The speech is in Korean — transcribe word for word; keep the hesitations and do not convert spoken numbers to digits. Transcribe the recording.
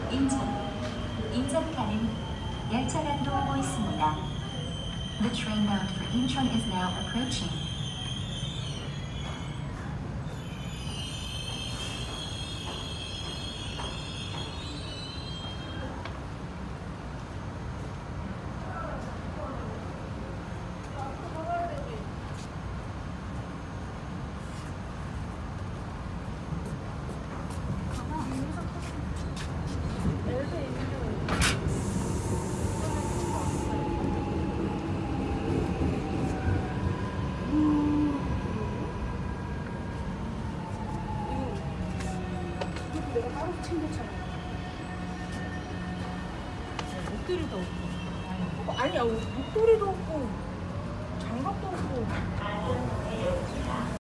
인천, 인천 가는 열차가 들어오고 있습니다. The train bound for Incheon is now approaching. 내가 따로 챙겼잖아. 목도리도 없고. 아니야, 목도리도 없고 장갑도 없고.